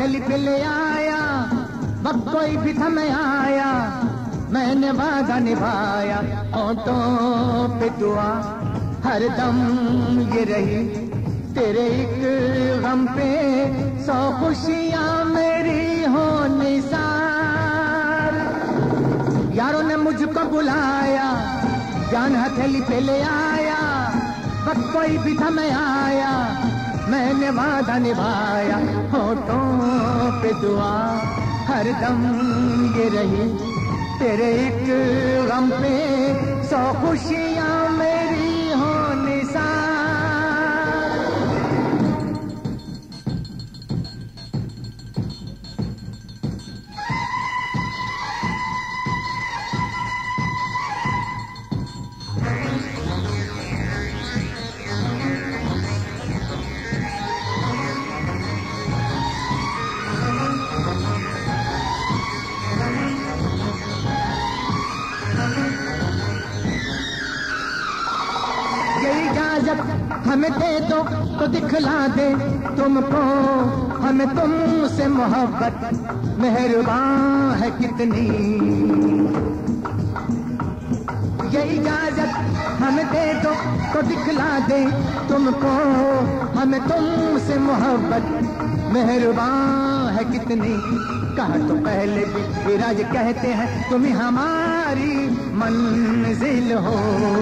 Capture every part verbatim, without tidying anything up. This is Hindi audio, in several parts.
हथेली पे ले आया, वक्त कोई भी था मैं आया, मैंने वादा निभाया, होठों पे दुआ हर दम ये रही, तेरे एक गम पे सौ खुशियां मेरी हो निसार। यारों ने मुझको बुलाया, जान हथेली पे ले आया, वक्त कोई भी था मैं आया, मैंने वादा निभाया, होठों पे दुआ हर दम ये रही, तेरे एक गम पे सौ खुशियां मेरी हो निसार। हमें दे दो तो दिखला दे तुमको, हमें तुमसे मोहब्बत मेहरबान है कितनी। ये इजाजत हमें दे दो तो दिखला दे तुमको, हमें तुमसे मोहब्बत मेहरबान है कितनी। कहा तो पहले भी विराज कहते हैं तुम हमारी मंजिल हो।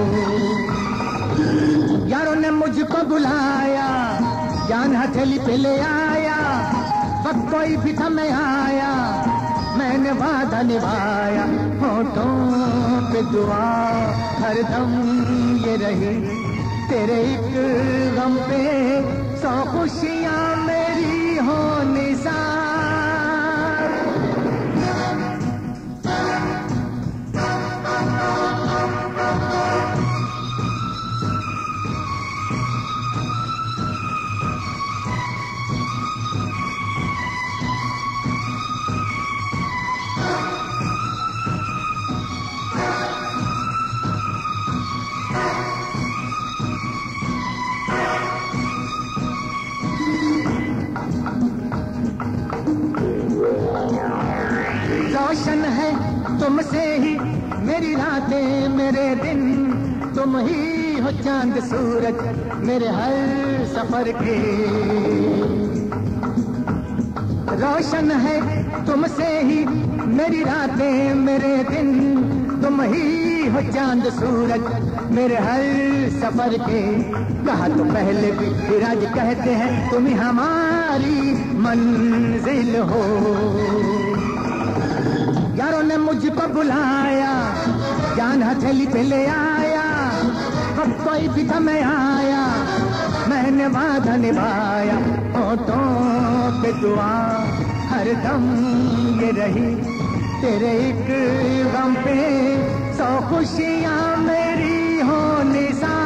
यारों ने मुझको बुलाया, जान हथेली पे ले आया, वक्त कोई भी था मैं आया, मैंने वादा निभाया, होठों पे दुआ हर दम ये रही, तेरे एक गम पे सौ खुशियां मेरी हो निसार। रोशन है तुमसे ही मेरी रातें मेरे दिन, तुम ही हो चांद सूरज मेरे हर सफर के। रोशन है तुमसे ही मेरी रातें मेरे दिन, तुम ही हो चांद सूरज मेरे हर सफर के। कहा तो पहले भी विराज कहते हैं तुम ही हमारी मंजिल हो। यारों ने मुझको बुलाया, जान हथेली पे ले आया, वक्त कोई भी था मैं आया, मैंने वादा निभाया, होठों पे दुआ हर दम ये रही, तेरे एक गम पे सौ खुशियां मेरी हो निसार।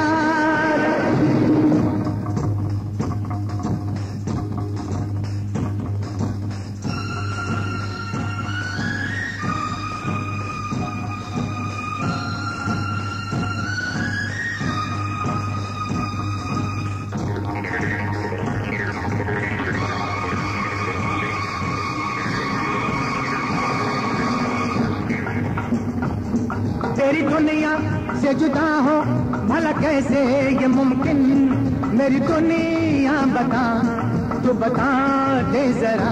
तेरी दुनिया से जुदा हो भला कैसे ये मुमकिन, मेरी दुनिया बता तू बता दे जरा।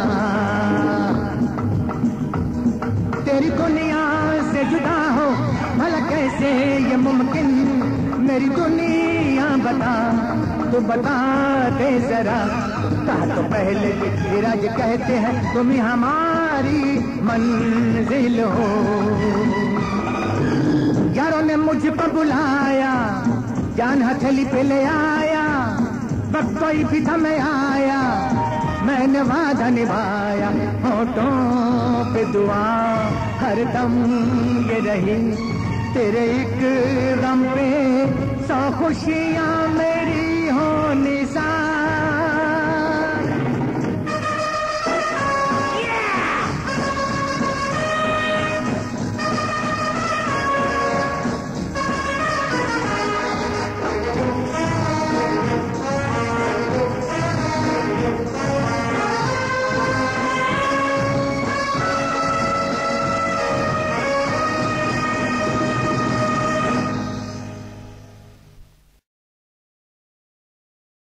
तेरी दुनिया से जुदा हो भला कैसे ये मुमकिन, मेरी दुनिया बता तू बता दे जरा। कहा तो पहले विराज कहते हैं तुम ही हमारी मंजिल हो। यारों ने मुझको बुलाया, जान हथेली पे ले आया, वक्त कोई भी था मैं आया, मैंने वादा निभाया, होठों पे दुआ हर दम ये रही, तेरे एक गम पे सौ खुशियां में